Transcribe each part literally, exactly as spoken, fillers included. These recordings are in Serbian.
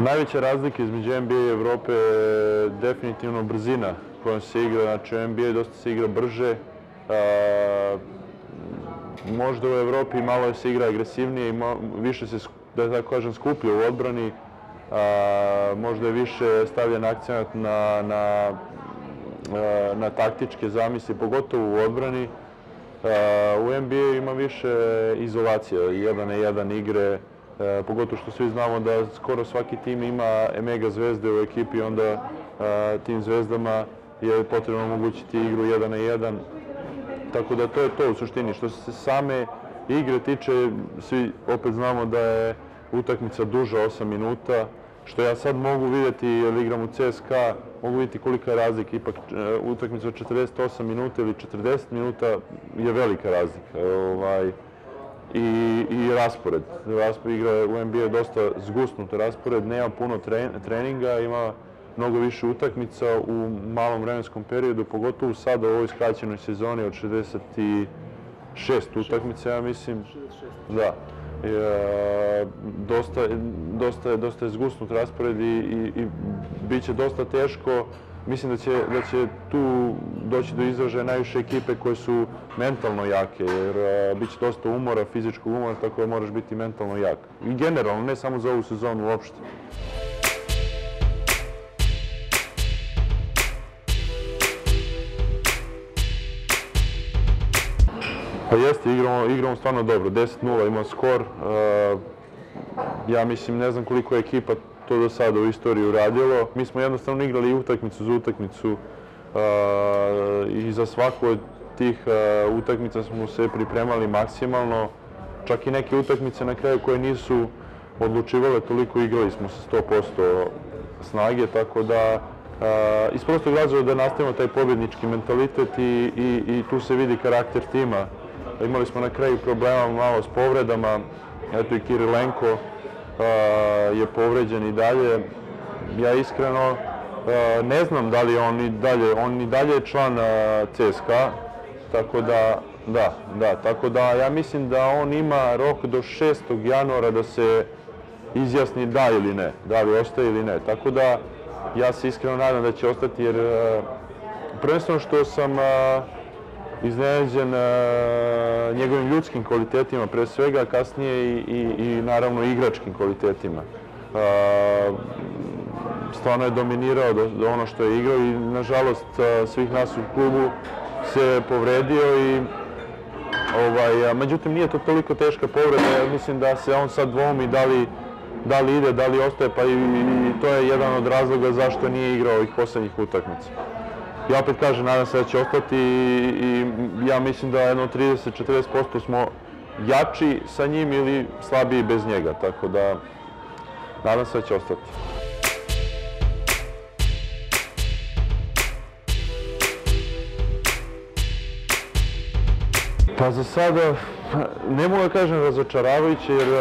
Najveća razlika između N B A i Evrope je definitivno brzina kojom se igra. Znači u N B A dosta se igra brže. Možda u Evropi malo se igra agresivnije i više se, da tako kažem, skuplja u odbrani. Možda je više stavljen akcent na, na, na taktičke zamisli, pogotovo u odbrani. U N B A ima više izolacija, jedan na jedan igre, pogotovo što svi znamo da skoro svaki tim ima mega zvezde u ekipi, onda tim zvezdama je potrebno omogućiti igru jedan na jedan. Tako da to je to u suštini. Što se same igre tiče, svi opet znamo da je utakmica duža osam minuta, što ja sad mogu vidjeti, jer igram u C S K A, mogu vidjeti kolika je razlika. Ipak utakmica od četrdeset osam minuta ili četrdeset minuta je velika razlika. I, i raspored. Raspored igra u N B A je dosta zgusnut raspored, nema puno treninga, ima mnogo više utakmica u malom vremenskom periodu, pogotovo sada u ovoj skraćenoj sezoni od šezdeset šest utakmica, ja mislim. Da. Dosta, dosta, dosta je zgusnut raspored i, i, i bit će dosta teško. Mislim da će, da će tu doći do izražaja najviše ekipe koje su mentalno jake, jer uh, bit će dosta umora, fizičkog umora, tako da moraš biti mentalno jak. I generalno, ne samo za ovu sezonu uopšte. Pa jeste, igramo, igramo stvarno dobro. deset nula ima skor. Uh, ja mislim, ne znam koliko je ekipa to do sada u istoriji uradilo. Mi smo jednostavno igrali utakmicu za utakmicu i za svaku od tih utakmica smo se pripremali maksimalno. Čak i neke utakmice na kraju koje nisu odlučivale toliko, igrali smo sa sto posto snage, tako da iz prostog razloga da nastavimo taj pobjednički mentalitet i, i, i tu se vidi karakter tima. Imali smo na kraju problema malo s povredama, eto i Kirilenko je povređen i dalje. Ja iskreno ne znam da li on i dalje, on i dalje je član C S K A, tako da, da, da, tako da ja mislim da on ima rok do šestog januara da se izjasni da ili ne, da li ostaje ili ne. Tako da ja se iskreno nadam da će ostati, jer prvenstveno što sam iznenađen njegovim ljudskim kvalitetima, pre svega, a kasnije i, i, i naravno igračkim kvalitetima. Stvarno je dominirao do, do ono što je igrao i nažalost svih nas u klubu se povredio i ovaj, međutim nije to toliko teška povreda, ja mislim da se on sad dvoumi da li, da li ide, da li ostaje, pa i, i to je jedan od razloga zašto nije igrao ovih posljednjih utakmica. Ja opet kažem, nadam se da će ostati i ja mislim da jedno trideset do četrdeset posto smo jači sa njim ili slabiji bez njega, tako da nadam se da će ostati. Pa za sada ne mogu da kažem razočaravajuće, jer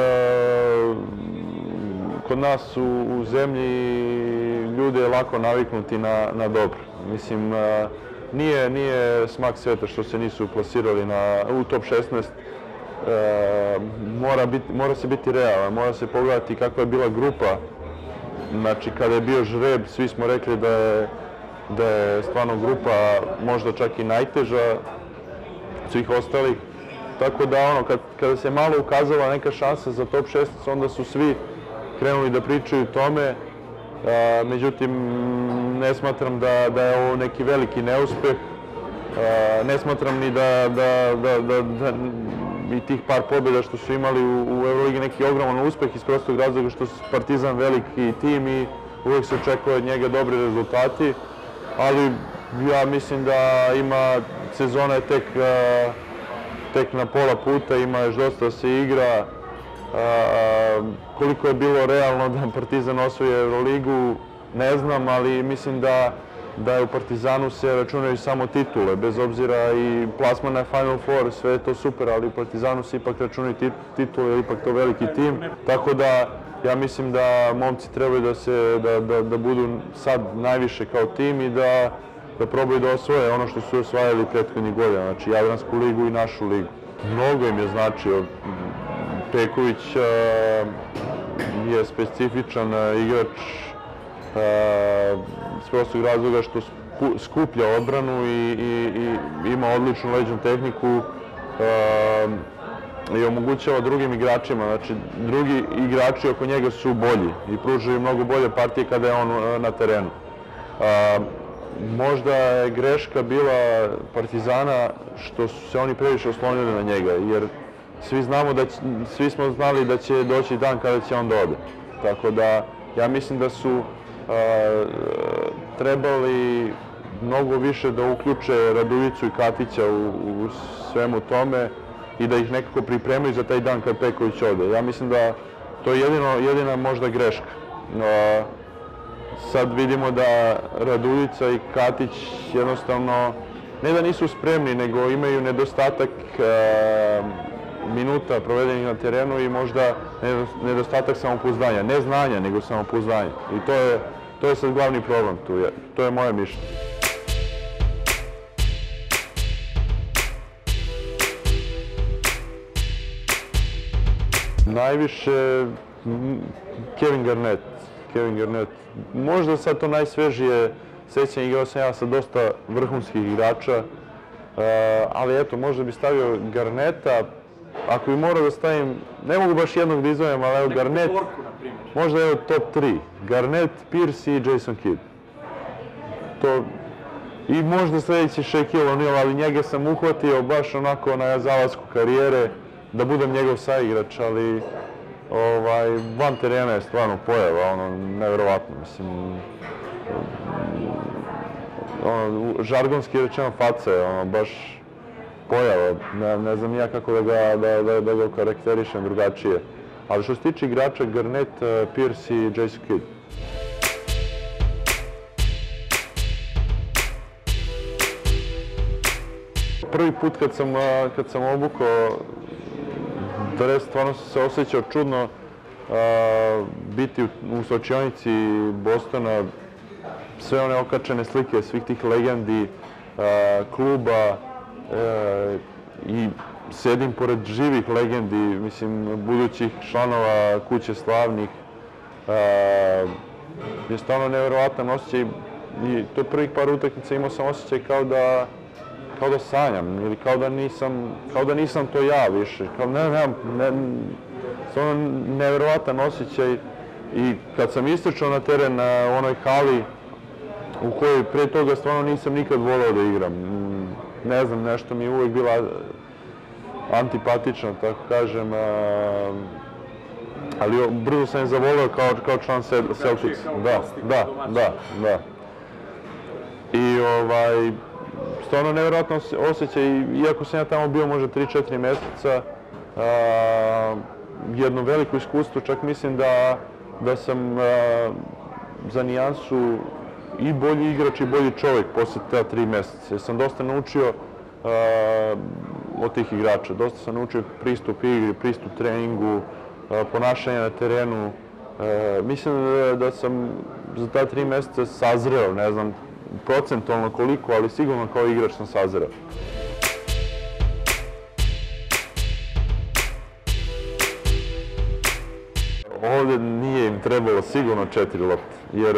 kod nas u, u zemlji ljude je lako naviknuti na, na dobro. Mislim, nije, nije smak sveta što se nisu plasirali na, u top šesnaest. E, mora, biti, mora se biti realan, mora se pogledati kakva je bila grupa. Znači, kada je bio žreb, svi smo rekli da je, da je stvarno grupa možda čak i najteža svih ostalih. Tako da, ono, kad, kada se malo ukazala neka šansa za top šesnaest, onda su svi krenuli da pričaju o tome. A, međutim, ne smatram da, da je ovo neki veliki neuspeh. A, ne smatram ni da, da, da, da, da i tih par pobjeda što su imali u, u Euroligi neki ogroman uspeh iz prostog razloga što su Partizan veliki tim i uvijek se očekuje od njega dobri rezultati. Ali ja mislim da ima, sezona je tek, a, tek na pola puta, ima još dosta da se igra. A, koliko je bilo realno da Partizan osvoji Euroligu, ne znam, ali mislim da, da je u Partizanu se računaju samo titule, bez obzira i plasman na Final Four, sve je to super, ali u Partizanu se ipak računaju titule, ipak to veliki tim. Tako da ja mislim da momci trebaju da, se, da, da, da budu sad najviše kao tim i da, da probaju da osvoje ono što su osvajali prethodnih godina, znači Jadransku ligu i našu ligu. Mnogo im je značio. Peković je specifičan igrač s prostog razloga što skuplja odbranu i ima odličnu leđnu tehniku i omogućava drugim igračima, znači drugi igrači oko njega su bolji i pružaju mnogo bolje partije kada je on na terenu. Možda je greška bila Partizana što su se oni previše oslonili na njega, jer svi znamo da, svi smo znali da će doći dan kada će on da ode. Tako da ja mislim da su trebali mnogo više da uključe Radujicu i Katića u svemu tome i da ih nekako pripremaju za taj dan kad Peković ode. Ja mislim da to je jedina možda greška. Sad vidimo da Radujica i Katić jednostavno ne da nisu spremni, nego imaju nedostatak minuta provedenih na terenu i možda nedostatak samopouzdanja. Ne znanja, nego samopouzdanja. I to je, to je sad glavni problem tu. To je moje mišljenje. Najviše Kevin Garnett. Kevin Garnett. Možda sad to najsvežije sećanje, igrao sam ja sa dosta vrhunskih igrača, ali eto, možda bi stavio Garnetta. Ako bi morao da stavim, ne mogu baš jednog da izdvojim, ali evo Garnett, možda evo top tri. Garnett, Pierce i Jason Kidd. To, i možda sledeći Shaquille O'Neal, ali njega sam uhvatio baš onako na zalasku karijere, da budem njegov saigrač, ali van terena je stvarno pojava, ono, nevjerovatno, mislim, žargonski rečeno faca je, ono, baš pojava, ne znam ja kako da ga okarakterišem drugačije. Ali što se tiče igrača, Garnett, Pierce i Jason Kidd. Prvi put kad sam obukao dres, stvarno sam se osjećao čudno biti u slačionici Bostona, sve one okačene slike svih tih legendi kluba i sedim pored živih legendi, mislim, budućih članova Kuće slavnih. Je stvarno nevjerovatan osjećaj i to prvih par utakmica imao sam osjećaj kao da kao da sanjam ili kao da nisam, kao da nisam to ja više. Kao, ne, ne, ne, stvarno nevjerovatan osjećaj i kad sam istrčao na teren na onoj hali u kojoj pre toga stvarno nisam nikad voleo da igram. Ne znam, nešto mi je uvek bila antipatično, tako kažem, ali brzo sam je zavoleo kao član Celtics. Da, da, da, da. I ovaj, stvarno nevjerojatno osjećaj, iako sam ja tamo bio možda tri četiri mjeseca, jedno veliko iskustvo, čak mislim da sam za nijansu i bolji igrač i bolji čovjek posle ta tri mjeseca. Jer sam dosta naučio od tih igrača, dosta sam naučio pristup igri, pristup treningu, ponašanje na terenu. Mislim da sam za ta tri mjeseca sazreo, ne znam procentualno koliko, ali sigurno kao igrač sam sazreo. Ovdje nije im trebalo sigurno četiri lopte, jer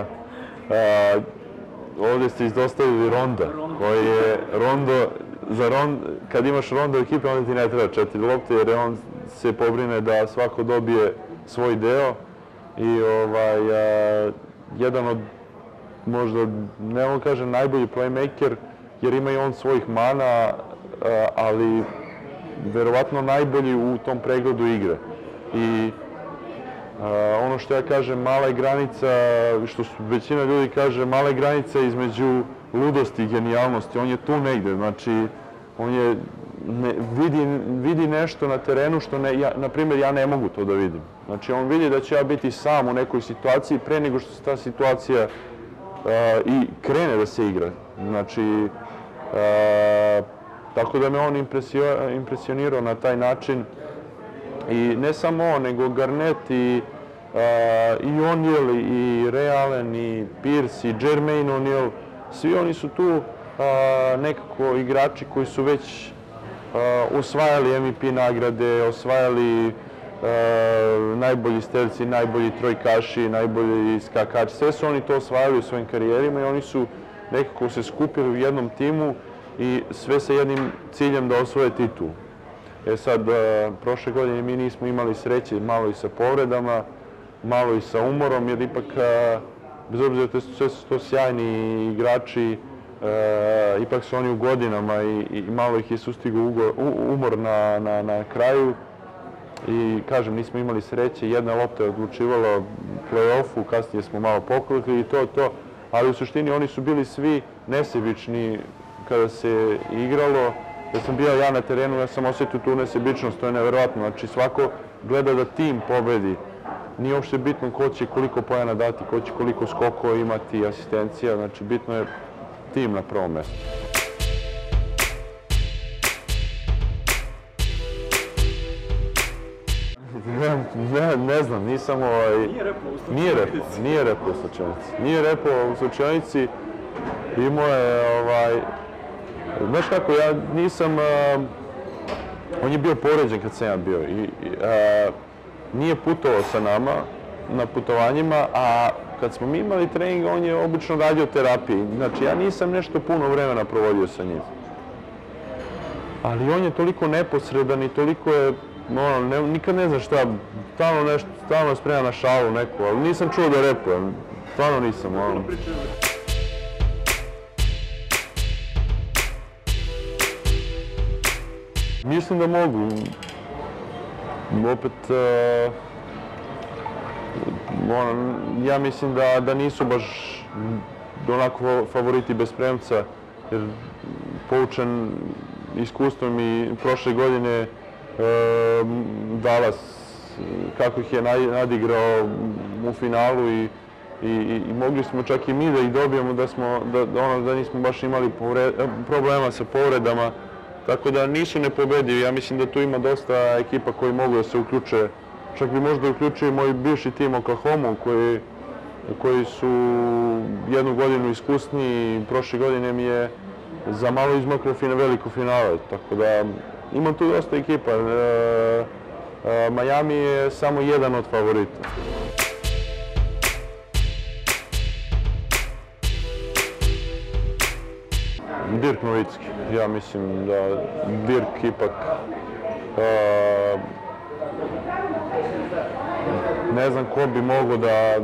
ovdje ste izostavili Ronda, koji je Rondo, kad imaš Ronda u ekipi, onda ti ne treba četiri lopte, jer on se pobrine da svako dobije svoj deo i jedan od, možda, ne mogu kažem, najbolji playmaker, jer ima i on svojih mana, ali verovatno najbolji u tom pregledu igre. I ono što ja kažem, mala je granica, što većina ljudi kaže, mala je granica između ludosti i genijalnosti. On je tu negde, znači, on je, vidi nešto na terenu što, na primjer, ja ne mogu to da vidim. Znači, on vidi da ću ja biti sam u nekoj situaciji pre nego što se ta situacija i krene da se igra. Znači, tako da me on impresionirao na taj način. I ne samo on, nego Garnett i O'Neal i Ray Allen i Pierce i Jermaine O'Neal, svi oni su tu nekako igrači koji su već osvajali M V P nagrade, osvajali najbolji strelci, najbolji trojkaši, najbolji skakači. Sve su oni to osvajali u svojim karijerima i oni su nekako se skupili u jednom timu i sve sa jednim ciljem da osvoje titul. E sad, prošle godine mi nismo imali sreće, malo i sa povredama, malo i sa umorom, jer ipak, bez obzira da sve su to sjajni igrači, ipak su oni u godinama i malo ih je sustigao umor na kraju. I kažem, nismo imali sreće, jedna lopta je odlučivala play-offu, kasnije smo malo poklekli i to, to. Ali u suštini oni su bili svi nesebični kada se igralo. Da sam bio ja na terenu, ja sam osjetio tu nesebičnost, to je nevjerojatno. Znači svako gleda da tim pobedi. Nije uopšte bitno ko će koliko pojena dati, ko će koliko skokova imati, asistencija. Znači bitno je tim na prvom mjestu. Ne znam, nisam ovaj... Nije repao, nije repao u slučajnici. Nije repao u slučajnici. Imao je ovaj... Znaš kako, ja nisam... On je bio poređen kad sam ja bio i nije putovao sa nama na putovanjima, a kad smo mi imali trening, on je obično radio terapiji. Znači, ja nisam nešto puno vremena provodio sa njim. Ali on je toliko neposredan i toliko je... Nikad ne znam šta, stalno je spreman na šalu neku, ali nisam čuo da repuje, stvarno nisam. Mislim da mogu. Opet, ja mislim da nisu baš onako favoriti bez premca, jer poučen iskustvom i prošle godine Dallas, kako ih je nadigrao u finalu i mogli smo čak i mi da ih dobijemo da nismo baš imali problema sa povredama, tako da nisu nepobedivi. Ja mislim da tu ima dosta ekipa koji mogu da se uključe, čak bi možda uključio i moj bivši tim Oklahoma koji su jednu godinu iskusniji i prošle godine mi je za malo izmaklo veliko finale, tako da imam tu dosta ekipa. Miami je samo jedan od favorita. Dirk Novicki. Ja mislim da Dirk ipak... Ne znam ko bi mogao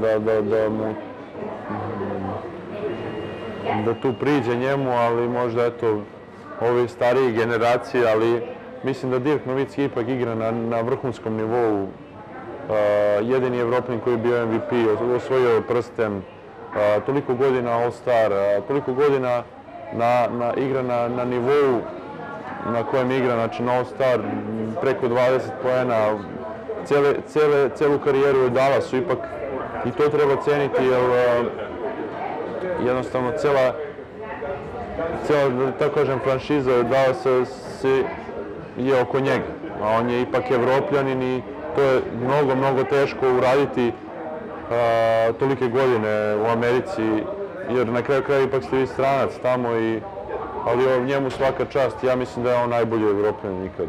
da tu priđe njemu, ali možda eto ove starije generacije, ali mislim da Dirk Novicki ipak igra na vrhunskom nivou. Jedini Evropljan koji je bio M V P, osvojio je prsten, toliko godina All-Star, toliko godina igra na nivou na kojem igra, znači na All-Star, preko dvadeset poena, celu karijeru je Dallasu ipak i to treba ceniti, jer jednostavno cela cijela, da tako kažem, franšiza Dallasa je oko njega, a on je ipak Evropljanin i to je mnogo, mnogo teško uraditi tolike godine u Americi, jer na kraju kraja ipak ste vi stranac tamo, ali njemu svaka čast, ja mislim da je on najbolji Evropljanin nikad.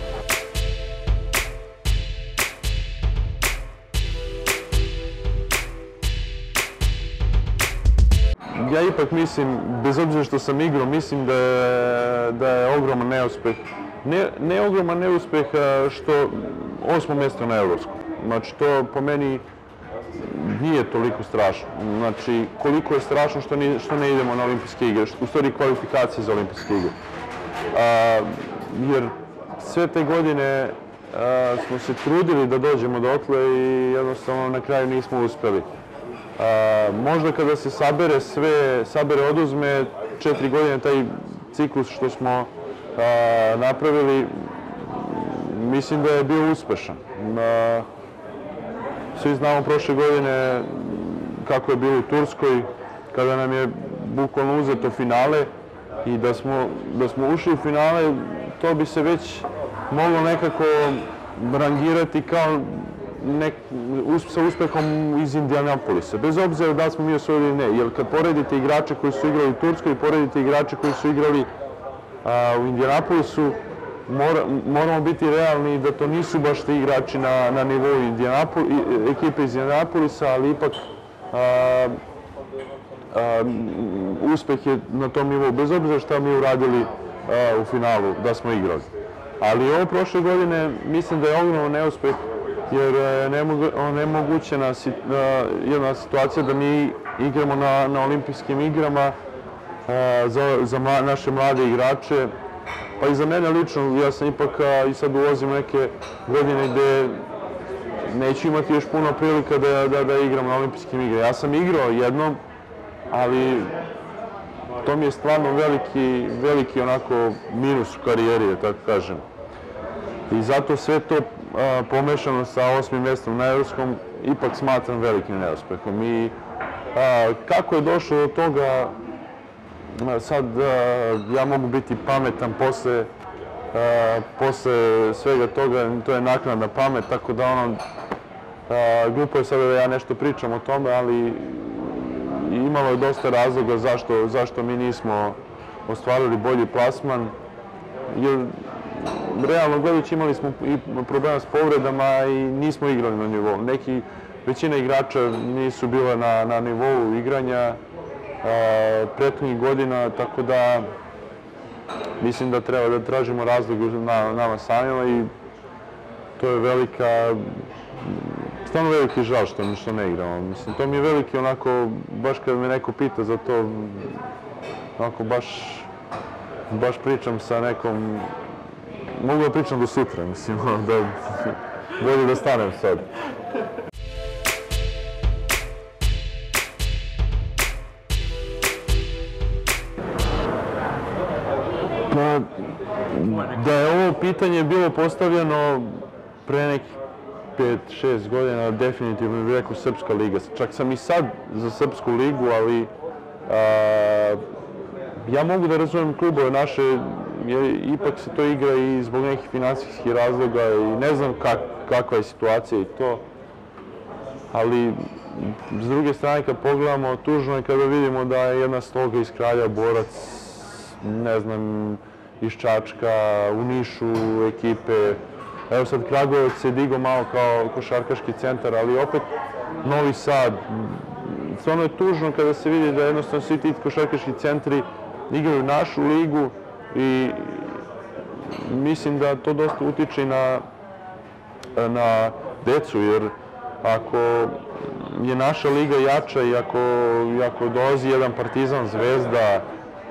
Ja ipak mislim, bez obzira što sam igrao, mislim da je ogroman neuspeh. Ne ogroman neuspeh što osmo mjesto na Evropskom. Znači, to po meni nije toliko strašno. Znači, koliko je strašno što ne idemo na olimpijske igre, u stvari kvalifikacije za olimpijske igre. Jer sve te godine smo se trudili da dođemo dotle i jednostavno na kraju nismo uspeli. Možda kada se sabere sve, sabere oduzme četiri godine, taj ciklus što smo napravili, mislim da je bio uspešan. Svi znamo prošle godine kako je bilo u Turskoj, kada nam je bukvalno uzeto finale i da smo ušli u finale, to bi se već moglo nekako rangirati kao sa uspehom iz Indianapolisa, bez obzira da li smo mi osvojili ili ne. Jer kad poredite igrače koji su igrali u Turskoj i poredite igrače koji su igrali u Indianapolisu, moramo biti realni da to nisu baš ti igrači na, na nivou ekipe iz Indianapolisa, ali ipak a, a, uspeh je na tom nivou, bez obzira šta mi uradili a, u finalu, da smo igrali. Ali ovo prošle godine mislim da je ogroman neuspeh, jer je onemogućena jedna situacija da mi igramo na, na olimpijskim igrama a, za, za naše mlade igrače. Pa i za mene lično, ja sam ipak i sad ulazim neke godine gde neću imati još puno prilika da, da, da igram na olimpijskim igrama. Ja sam igrao jednom, ali to mi je stvarno veliki, veliki onako minus u karijeri, da tako kažem. I zato sve to a, pomešano sa osmim mjestom na evropskom ipak smatram velikim neuspehom. I a, kako je došlo do toga, sad ja mogu biti pametan posle, posle svega toga, to je naknadna pamet, tako da ono, glupo je sada da ja nešto pričam o tome, ali imalo je dosta razloga zašto, zašto mi nismo ostvarili bolji plasman. Jer, realno gledajući imali smo i problema s povredama i nismo igrali na nivou. Neki, većina igrača nisu bila na, na nivou igranja prethodnih godina, tako da mislim da treba da tražimo razlog na nama samima i to je velika, stvarno veliki žal što, što ne igramo. Mislim, to mi je veliki onako, baš kad me neko pita za to, onako baš, baš pričam sa nekom, mogu da pričam do sutra, mislim, da bolje da stanem sad. Pa, da je ovo pitanje bilo postavljeno pre nekih pet šest godina, definitivno bih rekao Srpska liga. Čak sam i sad za Srpsku ligu, ali a, ja mogu da razumem klubove naše, jer ipak se to igra i zbog nekih finansijskih razloga i ne znam kak, kakva je situacija i to. Ali, s druge strane, kad pogledamo, tužno je kada vidimo da je jedna Sloga iz Kralja, Borac, ne znam, iz Čačka, u Nišu ekipe. Evo sad Kragujevac se digao malo kao košarkaški centar, ali opet Novi Sad. Stvarno je tužno kada se vidi da jednostavno svi ti košarkaški centri igraju našu ligu i mislim da to dosta utiče na, na decu, jer ako je naša liga jača i ako, i ako dolazi jedan Partizan, Zvezda,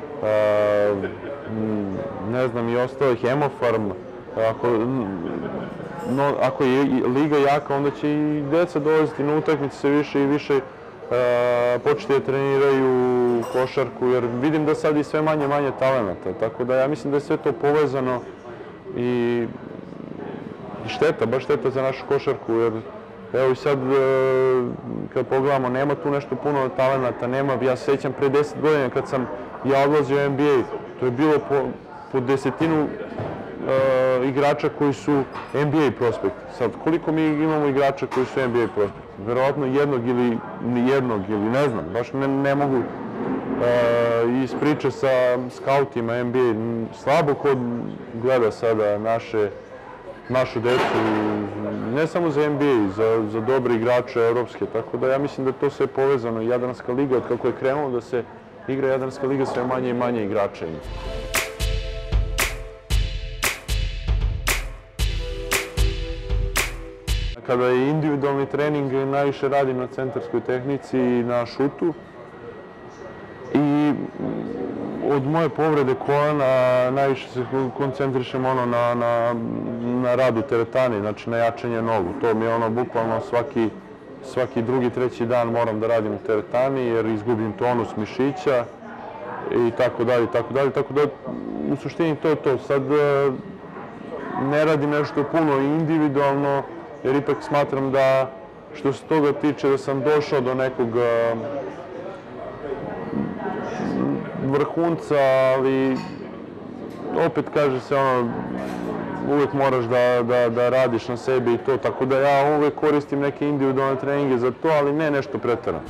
ne znam, i ostali Hemofarm, ako, no, ako je liga jaka, onda će i deca dolaziti na utakmice sve više i više početi da treniraju košarku, jer vidim da sad i sve manje manje talenata, tako da ja mislim da je sve to povezano i šteta, baš šteta za našu košarku, jer evo i sad kad pogledamo, nema tu nešto puno talenata, nema, ja se sjećam pre deset godina kad sam ja odlazio u N B A, to je bilo po, po desetinu uh, igrača koji su N B A prospekti. Sad, koliko mi imamo igrača koji su N B A prospekti? Verovatno jednog ili nijednog, ili ne znam, baš ne, ne mogu uh, iz priče sa skautima N B A. Slabo ko gleda sada naše, našu decu, ne samo za N B A, za, za dobre igrače evropske, tako da ja mislim da je to sve povezano. Jadranska liga, od kako je krenulo da se igra Jadranska liga, sve manje i manje igrača ima. Kada je individualni trening, najviše radim na centarskoj tehnici i na šutu. I od moje povrede kolena najviše se koncentrišem ono na, na, na rad u teretani, znači na jačanje nogu. To mi je ono bukvalno svaki, svaki drugi, treći dan moram da radim u teretani jer izgubim tonus mišića i tako dalje, tako dalje. Tako da u suštini to je to. Sad ne radim nešto puno individualno jer ipak smatram da što se toga tiče da sam došao do nekog vrhunca, ali opet kaže se ono, uvijek moraš da, da, da radiš na sebi i to, tako da ja uvijek koristim neke individualne treninge za to, ali ne nešto pretjerano.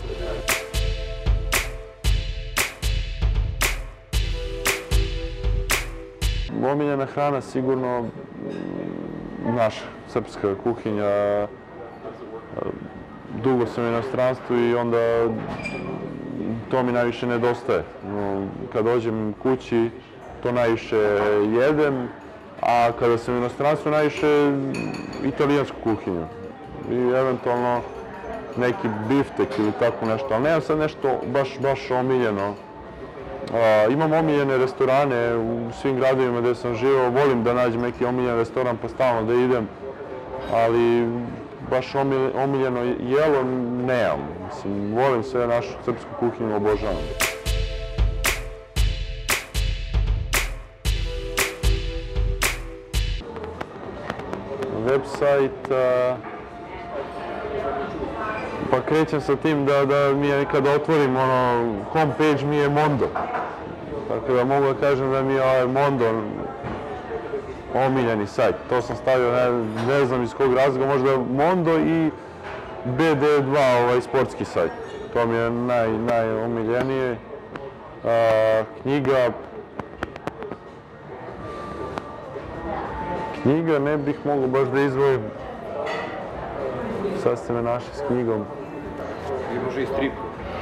omiljena hrana sigurno naša srpska kuhinja. Dugo sam u inostranstvu i onda to mi najviše nedostaje. Kad dođem kući, to najviše jedem, a kada sam u inostranstvu, najviše italijansku kuhinju. I eventualno neki biftek ili tako nešto, ali nemam sad nešto baš, baš omiljeno. Imam omiljene restorane u svim gradovima gdje sam živio, volim da nađem neki omiljen restoran pa stalno da idem, ali baš omiljeno jelo nemam. Mislim, volim sve našu srpsku kuhinju, obožavam. Website, pa krećem sa tim da mi je, kada otvorim ono, homepage mi je Mondo. Tako da mogu da kažem da mi je ovaj Mondo omiljeni sajt. To sam stavio, ne znam iz kog razloga, možda Mondo i B D dva, ovaj sportski sajt. To mi je najomiljenije. Knjiga... Knjiga ne bih mogao baš da izdvojim. Sad ste me našli s knjigom. I može i strip.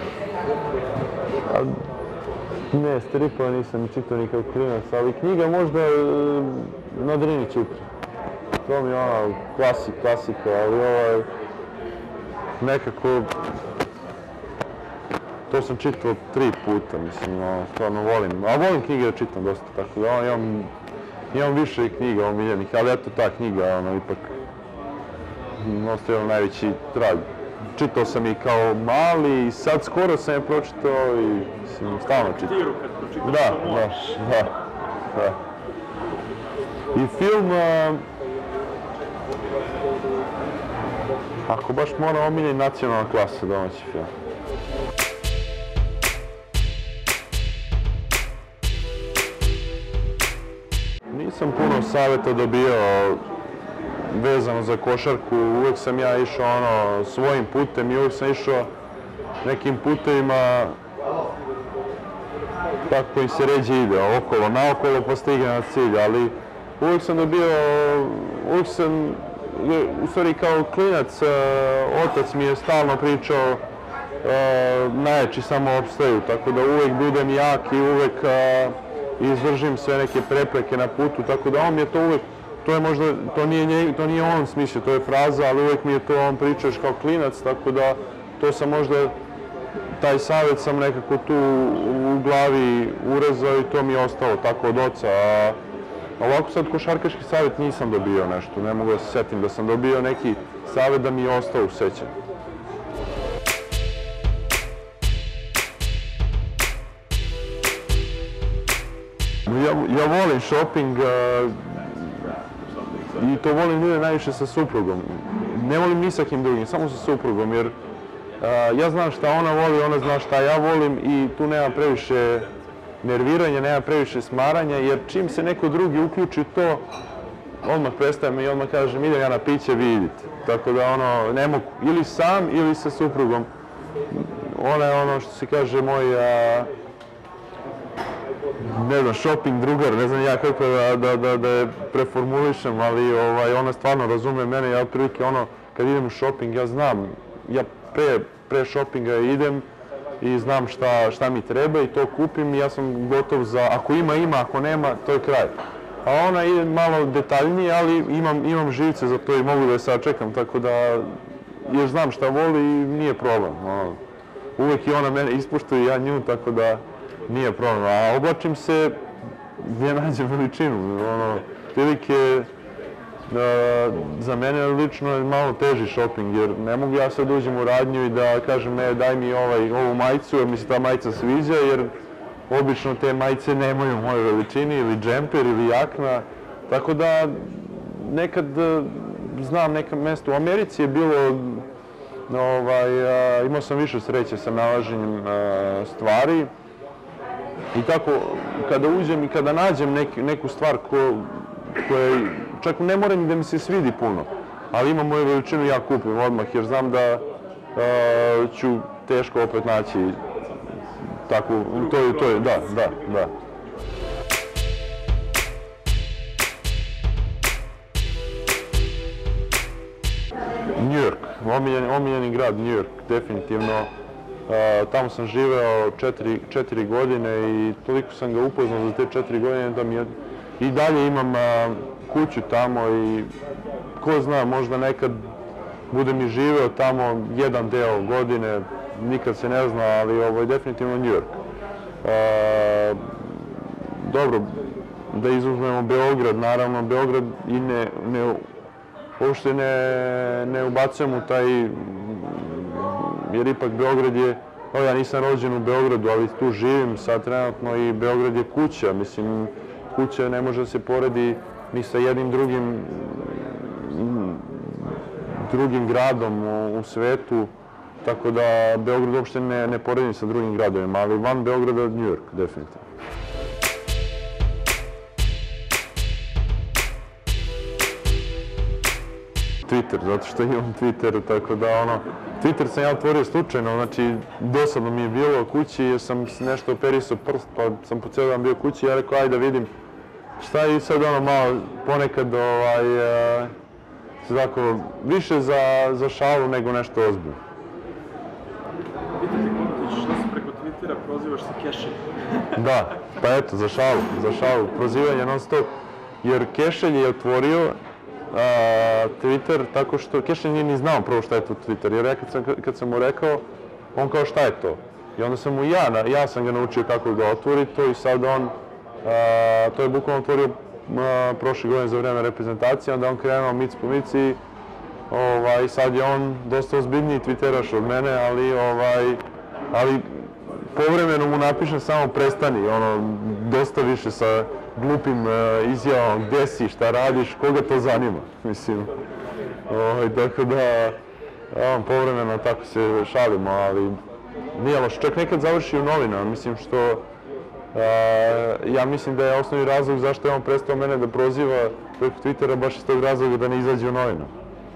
Ne, stripova nisam čitao ni kao klinac, ali knjiga možda Na Drini Ćuprije. To mi je ona klasik, klasika, ali ovaj nekako... To sam čitao tri puta, mislim, stvarno volim. A volim knjige da čitam dosta, tako da imam... Imam više knjiga omiljenih, ali eto ta knjiga, ono, ipak ostavila najveći trag. Čitao sam i kao mali i sad skoro sam je pročitao i, mislim, stalno čitao. Tiru kad pročitao da, što možeš. Da, da. I film, ako baš mora omiljeni, Nacionalna klasa, domaći film. Nisam puno savjeta dobio vezano za košarku, uvijek sam ja išao ono svojim putem i uvijek sam išao nekim putevima tako kojim se ređe ide, okolo, naokolo pa stigne na cilj, ali uvijek sam dobio, uvijek sam, u stvari kao klinac, otac mi je stalno pričao najjači samo opstaju, tako da uvijek budem jak i uvijek izdržim sve neke prepreke na putu, tako da on mi je to uvijek, to je možda, to nije, to nije on smislio, to je fraza, ali uvijek mi je to on pričao kao klinac, tako da to sam možda, taj savjet sam nekako tu u glavi urezao i to mi je ostalo tako od oca. A ovako sad košarkaški savjet nisam dobio nešto, ne mogu da se sjetim da sam dobio neki savjet da mi je ostao u sećanju. Ja volim shopping i to volim ljude najviše sa suprugom. Ne volim ni sa kim drugim, samo sa suprugom, jer ja znam šta ona voli, ona zna šta ja volim i tu nema previše nerviranja, nema previše smaranja, jer čim se neko drugi uključi to, odmah prestajem i odmah kažem idem ja na piće, vi idite. Tako da ono, ne mogu, ili sam ili sa suprugom. Ona je ono što se kaže moj, ne znam, shopping drugar, ne znam ja kako da je preformulišem, ali ona stvarno razume mene, ja otprilike ono, kad idem u shopping, ja znam, ja pre shoppinga idem i znam šta mi treba i to kupim i ja sam gotov za, ako ima, ima, ako nema, to je kraj. A ona ide malo detaljnije, ali imam živce za to i mogu da je sačekam, tako da, jer znam šta voli i nije problem. Uvek i ona mene ispuštuje i ja nju, tako da nije problem. A oblačim se gdje nađem veličinu. Prilike, za mene lično je malo teži shopping, jer ne mogu ja sad uđem u radnju i da kažem ne, daj mi ovu majicu, jer mi se ta majica sviđa, jer obično te majice nemaju u mojoj veličini, ili džemper, ili jakna. Tako da nekad znam neka mjesto. U Americi je bilo, imao sam više sreće sa nalaženjem stvari. I tako, kada uđem i kada nađem neku stvar koja, čak ne moram da mi se svidi puno, ali imam moju veličinu, ja kupim odmah, jer znam da ću teško opet naći takvu, to je, to je, da, da, da. omiljeni, omiljeni grad, New York, definitivno. Tamo sam živeo četiri, četiri godine i toliko sam ga upoznao za te četiri godine da mi je, i dalje imam kuću tamo i ko zna, možda nekad budem i živeo tamo jedan deo godine, nikad se ne zna, ali ovo je definitivno New York. Dobro, da izuzmemo Beograd, naravno Beograd i ne, ne uopšte ne, ne ubacujemo u taj, jer ipak Beograd je, no ja nisam rođen u Beogradu, ali tu živim sad trenutno i Beograd je kuća, mislim, kuća ne može da se poredi ni sa jednim drugim, drugim gradom u, u svetu, tako da Beograd uopšte ne, ne poredim sa drugim gradovima, ali van Beograda New York, definitivno. Twitter, zato što imam Twitter, tako da ono, Twitter sam ja otvorio slučajno, znači dosadno mi je bilo kući jer sam nešto operisao prst, pa sam po cijeli dan bio kući i ja rekao ajde da vidim šta je i sad ono malo ponekad ovaj, e, tako, više za, za šalu nego nešto ozbiljno. Pitajte Kontić, što se preko Twittera prozivaš sa Kešelj? Da, pa eto, za šalu, za šalu, prozivanje non stop, jer Kešelj je otvorio Uh, Twitter, tako što Kešelj nije ni znao prvo šta je to Twitter, jer ja kad sam, kad sam mu rekao, on kao šta je to? I onda sam mu ja, ja sam ga naučio kako ga otvori to i sad on, uh, to je bukvalno otvorio uh, prošle godine za vreme reprezentacije, onda on krenuo mic po mic i ovaj, sad je on dosta ozbiljniji Twitteraš od mene, ali, ovaj, ali povremeno mu napišem samo prestani, ono, dosta više sa glupim uh, izjavom, gde si, šta radiš, koga to zanima, mislim. Ovaj, tako da, on povremeno tako se šalimo, ali nije loš. Čak nekad završi u novinama, mislim što, uh, ja mislim da je osnovni razlog zašto je on prestao mene da proziva preko Twittera baš iz tog razloga da ne izađe u novinama.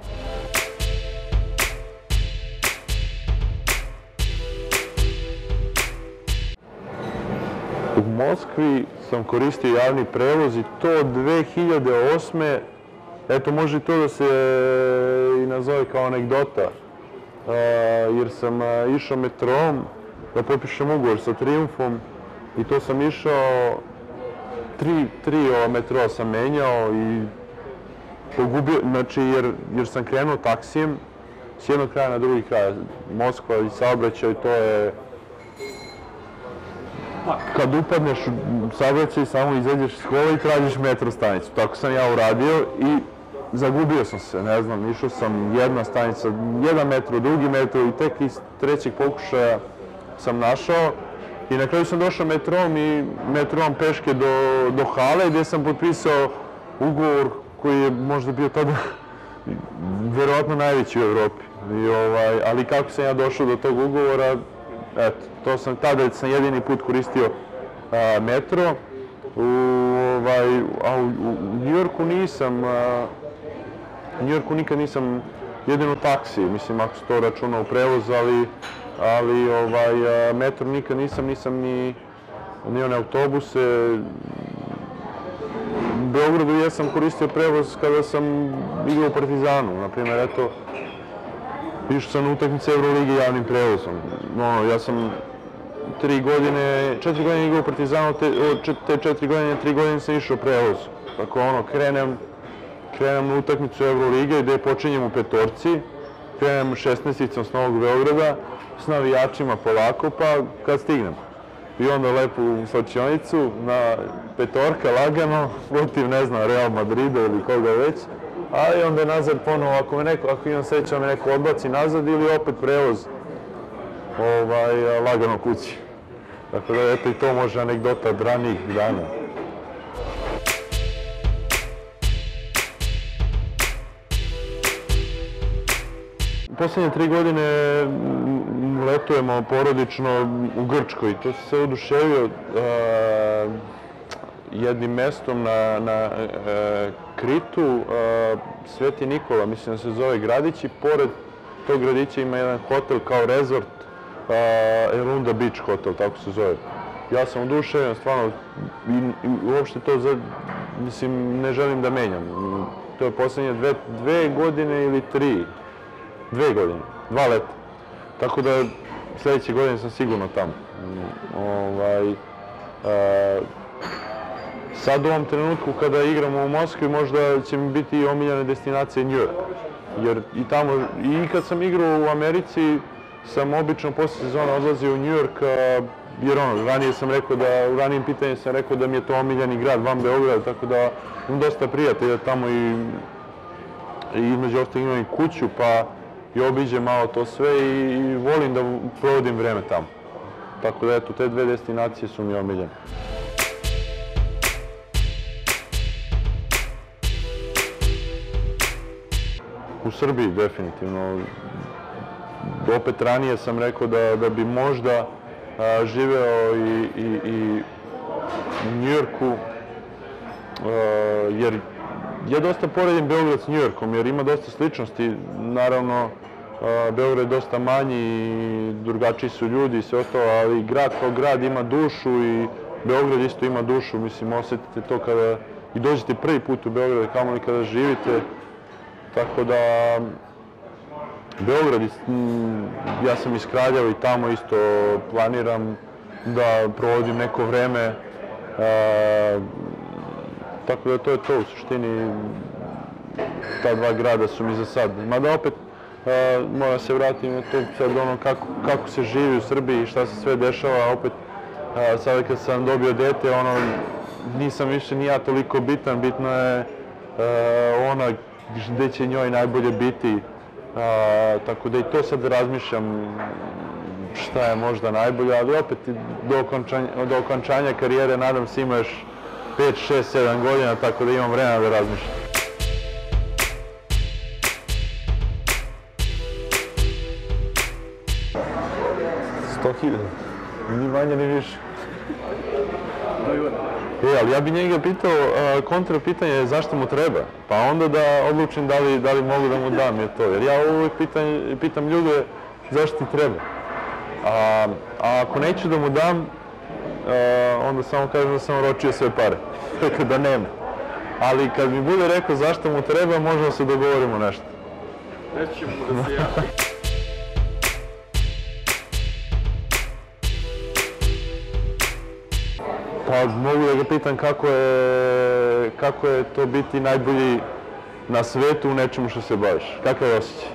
U Moskvi sam koristio javni prevoz i to dve hiljade osme. Eto, može i to da se i nazove kao anegdota, jer sam išao metrom da potpišem ugovor sa Triumfom i to sam išao, tri, tri metroa sam menjao i pogubio, znači jer, jer sam krenuo taksijem s jednog kraja na drugi kraj, Moskva i saobraćaj, to je kad upadneš u saobraćaj, samo izađeš iz kola i tražiš metro stanicu. Tako sam ja uradio i zagubio sam se, ne znam, išao sam jedna stanica, jedan metro, drugi metro i tek iz trećeg pokušaja sam našao i na kraju sam došao metrom i metrom peške do, do hale gdje sam potpisao ugovor koji je možda bio tada verovatno najveći u Evropi. I, ovaj, ali kako sam ja došao do tog ugovora, eto, to sam tada sam jedini put koristio a, metro, u, ovaj, a u, u New Yorku nisam, a, u New Yorku nikad nisam, jedino taksi, mislim ako se to računa u prevoz, ali, ali ovaj, a, metro nikad nisam, nisam ni, ni one autobuse. U Beogradu ja sam koristio prevoz kada sam igrao u Partizanu, na primjer, eto, išao sam na utakmice Evrolige javnim prevozom. No, ja sam tri godine, četiri godine igrao u Partizanu, te, te četiri godine, tri godine sam išao prevoz. Tako ono, krenem, krenem na utakmicu Evrolige gdje počinjem u petorci, krenem šesnaesticom s Novog Beograda, s navijačima polako, pa kad stignem. I onda lepo u slačionicu, na petorka lagano, protiv, ne znam, Real Madrida ili koga već, a i onda nazad ponovo, ako me neko, ako imam sreća, me neko odbaci nazad ili opet prevoz ovaj, lagano kući. Tako da, eto, i to može anegdota od ranijih dana. Posljednje tri godine letujemo porodično u Grčkoj. To sam se oduševio uh, jednim mestom na, na uh, Kritu, uh, Sveti Nikola, mislim da se zove gradić i pored tog gradića ima jedan hotel kao rezort, uh, Elunda Beach hotel, tako se zove. Ja sam oduševljen, stvarno, i, i uopšte to, za, mislim, ne želim da menjam. To je posljednje dve, dve godine ili tri. dve godine, dva leta. Tako da sljedeće godine sam sigurno tamo. Ovaj, a, sad u ovom trenutku kada igramo u Moskvi možda će mi biti i omiljena destinacija New York. Jer i tamo, i kad sam igrao u Americi, sam obično posle sezona odlazio u New York, jer ono, ranije sam rekao da, u ranijim pitanjima sam rekao da mi je to omiljeni grad van Beograda, tako da imam dosta prijatelja tamo i, i između ostalih imam i kuću, pa i obiđem malo to sve i, i volim da provodim vreme tamo. Tako da eto, te dve destinacije su mi omiljene. U Srbiji definitivno. Opet ranije sam rekao da, da bi možda a, živeo i, i, i u Njujorku, jer ja dosta poredim Beograd s Njujorkom, jer ima dosta sličnosti. Naravno, a, Beograd je dosta manji i drugačiji su ljudi i sve ostalo, ali grad kao grad ima dušu i Beograd isto ima dušu. Mislim, osjetite to kada i dođete prvi put u Beograd, kamoli kada živite. Tako da, Beograd, ja sam iz Kraljeva i tamo isto planiram da provodim neko vreme. E, tako da to je to u suštini, ta dva grada su mi za sad. Mada opet e, moram se vratiti na to sad ono kako, kako se živi u Srbiji i šta se sve dešava. Opet e, sada kad sam dobio dete, ono, nisam više ni ja toliko bitan, bitno je e, ona gdje će njoj najbolje biti. A, tako da i to sad razmišljam šta je možda najbolje, ali opet do okončanja, do okončanja karijere nadam se ima još pet, šest, sedam godina, tako da imam vremena da razmišljam. sto hiljada, ni manje ni više. E, ali ja bi njega pitao, kontra pitanje je zašto mu treba, pa onda da odlučim da li, da li mogu da mu dam je to. Jer ja uvijek pitam, pitam ljude zašto ti treba. A, a ako neću da mu dam, a, onda samo kažem da sam oročio sve pare, tako da nema. Ali kad mi bude rekao zašto mu treba, možda se dogovorimo nešto. Reći ćemo da se ja. Pa mogu da ga pitam kako je, kako je to biti najbolji na svetu u nečemu što se baviš. Kakav je osjećaj?